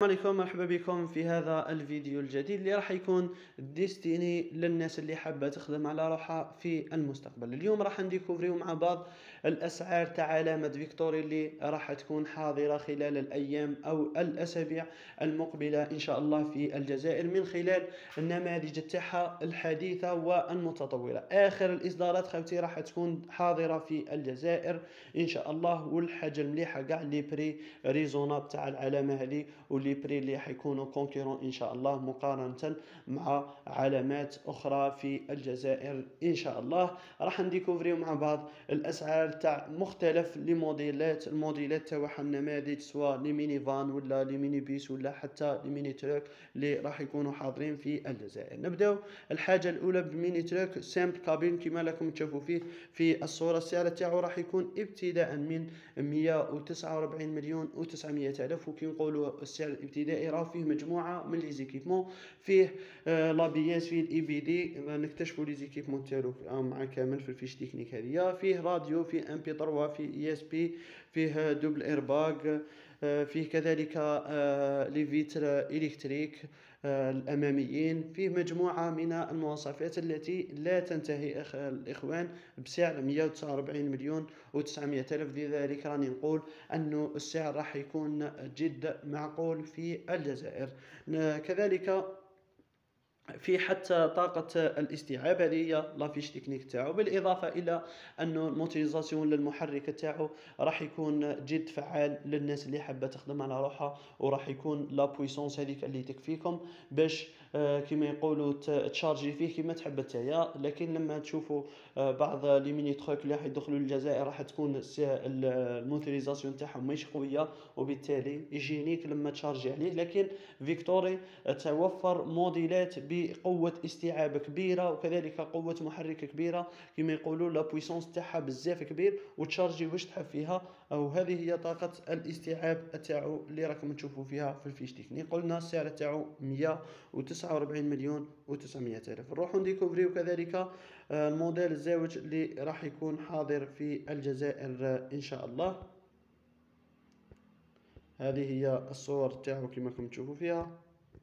السلام عليكم، مرحبا بكم في هذا الفيديو الجديد اللي راح يكون ديستيني للناس اللي حابة تخدم على روحها في المستقبل. اليوم راح نديكوفريو مع بعض الأسعار تاع علامة فيكتوري اللي راح تكون حاضرة خلال الأيام أو الأسابيع المقبلة إن شاء الله في الجزائر من خلال النماذج تاعها الحديثة والمتطورة. آخر الإصدارات خوتي راح تكون حاضرة في الجزائر إن شاء الله، والحاجة المليحة كاع لي بري ريزوناب تاع العلامة هذه واللي بري اللي حيكونوا كونكورون ان شاء الله مقارنه مع علامات اخرى في الجزائر ان شاء الله. راح نديكوفريو مع بعض الاسعار تاع مختلف لي الموديلات تاعها النماذج، سواء لي ميني فان ولا لي ميني بيس ولا حتى لي ميني تروك اللي راح يكونوا حاضرين في الجزائر. نبداو الحاجه الاولى بالميني تروك سامبل كابين كما لكم تشوفوا فيه في الصوره. السعر تاعو راح يكون ابتداء من 149 مليون و900 الف، وكي نقولوا السعر الابتدائي راه فيه مجموعه من لي زيكيبمون. فيه لابياس، فيه الاي بي دي، نكتشفوا لي زيكيبمون تاعو مع كامل في الفيش تكنيك هذه. فيه راديو، فيه ام بي 3، فيه اي اس بي، فيه دوبل ايرباغ، فيه كذلك لي فيتر الكتريك الاماميين. فيه مجموعه من المواصفات التي لا تنتهي الاخوان بسعر 149 مليون و900 الف. لذلك راني نقول انه السعر راح يكون جد معقول في الجزائر. كذلك في حتى طاقة الاستيعاب، هذه هي لافيش تكنيك تاعو، بالإضافة إلى أنه الموتوريزاسيون للمحرك تاعو راح يكون جد فعال للناس اللي حابة تخدم على روحها، وراح يكون لا بويسونس هذيك اللي تكفيكم باش كما يقولوا تشارجي فيه كما تحب نتايا. لكن لما تشوفوا بعض لي ميني تروك اللي راح يدخلوا للجزائر راح تكون الموتوريزاسيون تاعهم مش قوية، وبالتالي يجينيك لما تشارجي عليه. لكن فيكتوري توفر موديلات بقوة استيعاب كبيرة وكذلك قوة محرك كبيرة، كما يقولوا لا بويسونس تاعها بزاف كبير، وتشارجي واش تحب فيها. او هذه هي طاقة الاستيعاب تاعو اللي راكم تشوفوا فيها في الفيش تكنيك. قلنا السعر تاعو 149 مليون و900 الف. نروحوا نديكوفريو كذلك الموديل الزاوج اللي راح يكون حاضر في الجزائر ان شاء الله. هذه هي الصور تاعو كما راكم تشوفوا فيها.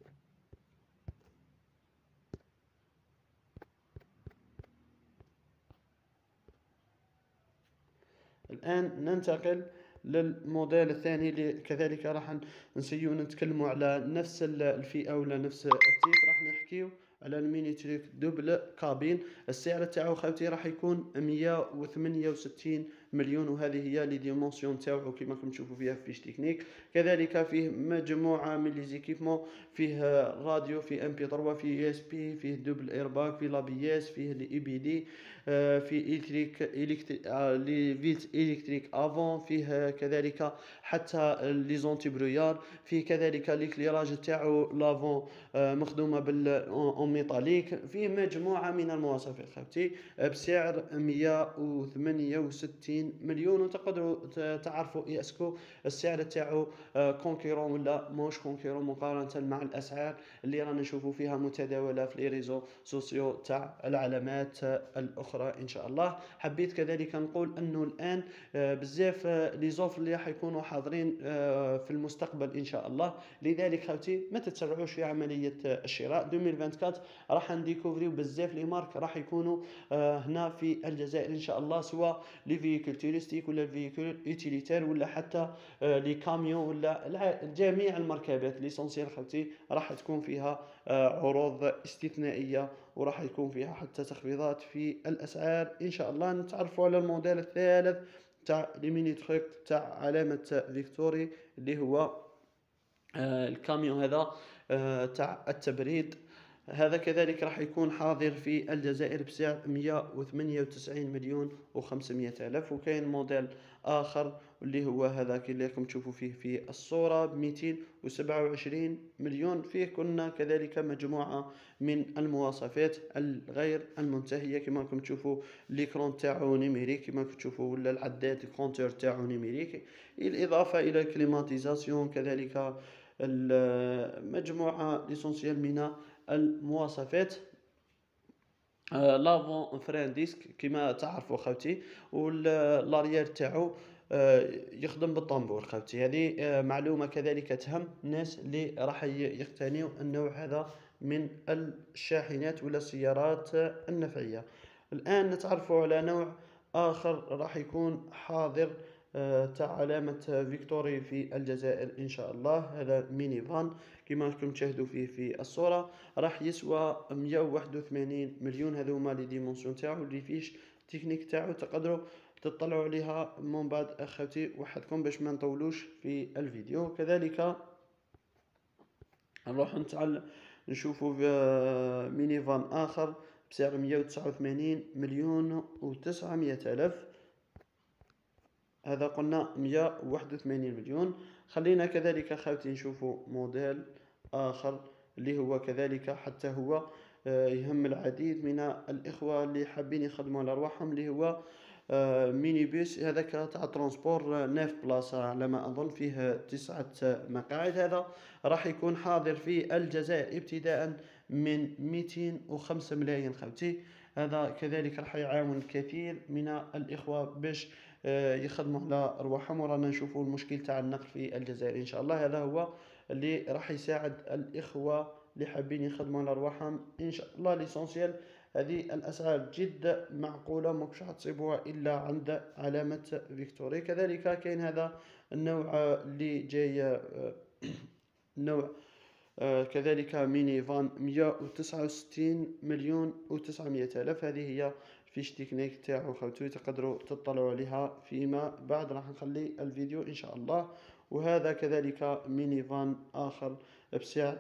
الآن ننتقل للموديل الثاني اللي كذلك راح نسيو نتكلموا على نفس الفئة ولا نفس التيب. راح نحكيو على الميني تريك دوبل كابين. السعر تاعو خوتي راح يكون 168 مليون، وهذه هي لي ديمونسيون تاعو كما راكم تشوفوا فيها في فيش تكنيك. كذلك فيه مجموعه من لي زيكيبمون، فيه راديو، فيه ام بي 3، فيه يو اس بي، فيه دوبل ايرباك، فيه لابياس، فيه لي اي بي دي، فيه لي فيت الكتريك افون، فيه كذلك حتى لي زونتي برويار، فيه كذلك ليكليراج تاعو لافون مخدومه اون ميتاليك. فيه مجموعه من المواصفات خاوتي بسعر 168 مليون. وتقدروا تعرفوا اسكو السعر تاعو كونكيرون ولا موش كونكيرون مقارنه مع الاسعار اللي رانا نشوفوا فيها متداوله في لي ريزو سوسيو تاع العلامات الاخرى ان شاء الله. حبيت كذلك نقول انه الان بزاف لي زوف اللي راح يكونوا حاضرين في المستقبل ان شاء الله. لذلك خوتي ما تتسرعوش في عمليه الشراء. 2024 راح نديكوفريو بزاف لي مارك راح يكونوا هنا في الجزائر ان شاء الله، سواء لي فيكول توريستيك ولا الفيكول يوتيليتير ولا حتى لي كاميون ولا جميع المركبات. ليسونسيال خوتي راح تكون فيها عروض استثنائيه، وراح يكون فيها حتى تخفيضات في الاسعار ان شاء الله. نتعرفوا على الموديل الثالث تاع لي ميني تروك تاع علامه فيكتوري اللي هو الكاميون هذا تاع التبريد. هذا كذلك راح يكون حاضر في الجزائر بسعر 198 مليون و500 ألف. وكاين موديل آخر اللي هو هذاك اللي راكم تشوفوا فيه في الصورة ب 227 مليون. فيه كنا كذلك مجموعة من المواصفات الغير المنتهية، كما راكم تشوفوا ليكرون تاعو نيميريك كما راكم تشوفوا، ولا العداد الكونتور تاعو نيميريك، الإضافة إلى الكليماتيزاسيون. كذلك المجموعة ليسونسيال من المواصفات. لافون فران ديسك كما تعرفوا خوتي، واللاريير تاعو يخدم بالطنبور خاوتي. هذه معلومة كذلك تهم الناس اللي راح يقتنيوا النوع هذا من الشاحنات ولا السيارات النفعية. الآن نتعرف على نوع آخر راح يكون حاضر تاع علامة فيكتوري في الجزائر إن شاء الله. هذا ميني فان كما راكم تشاهدوا فيه في الصورة، راح يسوى 181 مليون. هذو هما لي ديمونسيون تاعو، لي فيش تكنيك تاعو تقدروا تطلعوا عليها من بعد اخوتي وحدكم باش ما نطولوش في الفيديو. كذلك نروح نشوفوا ميني فان اخر بسعر 189 مليون و900 الف. هذا قلنا 181 مليون. خلينا كذلك خاوتي نشوفوا موديل آخر اللي هو كذلك حتى هو يهم العديد من الإخوة اللي حابين يخدموا على أرواحهم، اللي هو ميني بيس. هذاك تاع ترونسبور 9 بلاصة على ما أظن، فيه 9 مقاعد. هذا راح يكون حاضر في الجزائر ابتداء من 205 ملايين خاوتي. هذا كذلك راح يعاون الكثير من الإخوة باش يخدموا على أرواحهم. ورانا نشوفوا المشكل تاع النقل في الجزائر إن شاء الله. هذا هو اللي راح يساعد الإخوة اللي حابين يخدموا على أرواحهم إن شاء الله. ليسونسيال هذه الأسعار جد معقولة، ماكش حتصيبوها إلا عند علامة فيكتوري. كذلك كاين هذا النوع اللي جاي نوع كذلك ميني فان 169 مليون و900 ألف. هذه هي فيش تكنيك تاعو خوتو، تقدروا تطلعوا عليها فيما بعد. راح نخلي الفيديو إن شاء الله. وهذا كذلك ميني فان آخر بسعر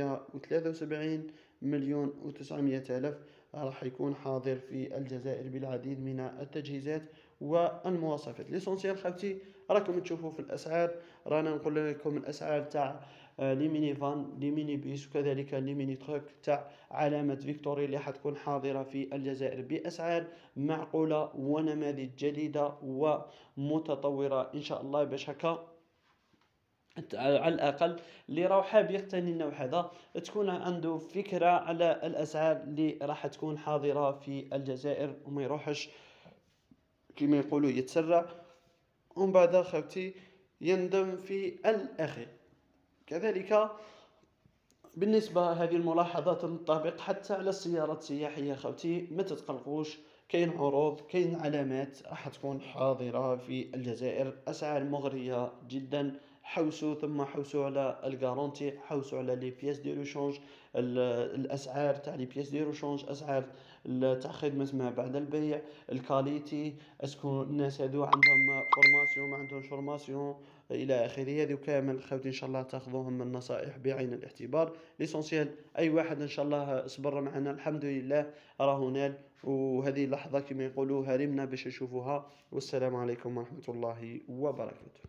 173 مليون و900 ألف، راح يكون حاضر في الجزائر بالعديد من التجهيزات والمواصفات. ليسونسيال خاوتي راكم تشوفوا في الأسعار، رانا نقول لكم الأسعار تاع لي ميني فان، لي ميني بيس، وكذلك لي ميني تروك تاع علامة فيكتوري اللي حتكون حاضرة في الجزائر بأسعار معقولة ونماذج جديدة ومتطورة إن شاء الله، باش هكا على الأقل اللي راهو حاب يقتني النوع هذا تكون عنده فكرة على الأسعار اللي راح تكون حاضرة في الجزائر، وما يروحش كما يقولوا يتسرع ومن بعد خاوتي يندم في الأخير. كذلك بالنسبة هذه الملاحظات تنطبق حتى على السيارات السياحية خوتي، ما تتقلقوش، كاين عروض، كاين علامات راح تكون حاضرة في الجزائر. أسعار مغرية جدا. حوسوا ثم حوسوا على الجارونتي، حوسوا على لي بياس دي روشونج، الأسعار تاع لي بياس دي روشونج، أسعار تاع خدمة ما بعد البيع، الكاليتي، اسكو الناس هذو عندهم فورماسيون ما عندهمش فورماسيون الى اخره. هذه كامل خوتي ان شاء الله تاخذوهم من النصائح بعين الاعتبار. ليسونسيال اي واحد ان شاء الله صبر معنا الحمد لله راه نال، وهذه لحظه كما يقولوا هرمنا باش نشوفوها. والسلام عليكم ورحمه الله وبركاته.